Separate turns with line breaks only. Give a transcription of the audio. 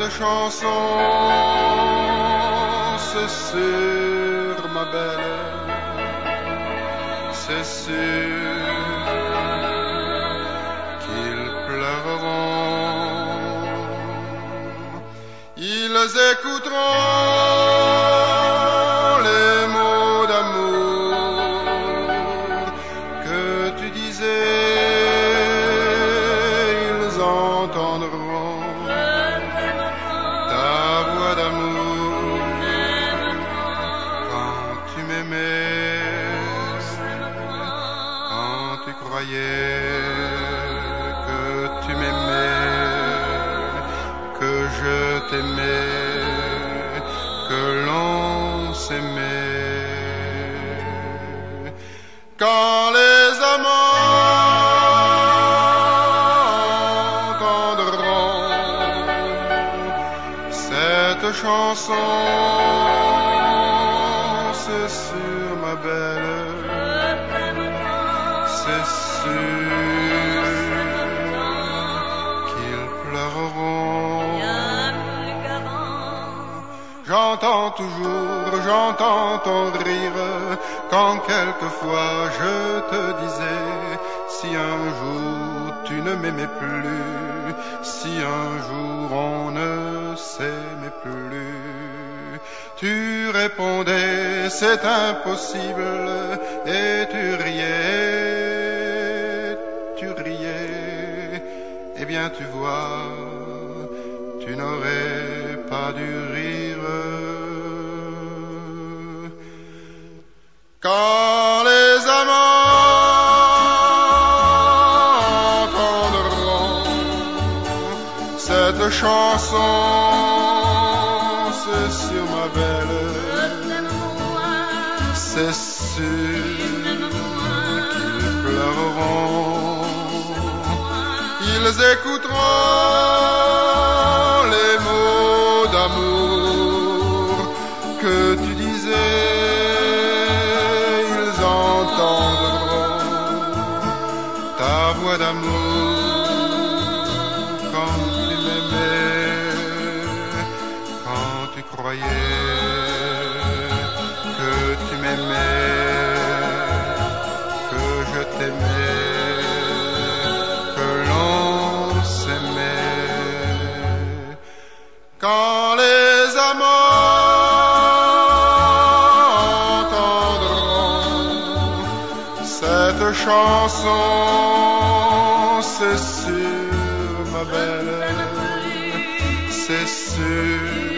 chanson, c'est sûr, ma belle, c'est sûr qu'ils pleureront. Ils écouteront les mots d'amour que tu disais, ils entendront ta voix d'amour quand tu m'aimais, quand tu croyais que tu m'aimais, que je t'aimais, que l'on s'aimait. Quand les amants entendront cette chanson, c'est sûr, ma belle, c'est sûr qu'ils pleureront. J'entends j'entends ton rire quand quelquefois je te disais, si un jour tu ne m'aimais plus, si un jour on ne s'aimait plus, tu répondais c'est impossible et tu riais, eh bien tu vois, tu n'aurais pas dû rire. Quand les amants entendront cette chanson, c'est sûr, ma belle, c'est sûr qu'ils pleureront. Ils écouteront les mots d'amour que tu disais, ils entendront ta voix d'amour quand tu m'aimais, quand tu croyais que tu m'aimais, que je t'aimais, que l'on s'aimait. Quand les amants entendront cette chanson, c'est sûr, ma belle, c'est sûr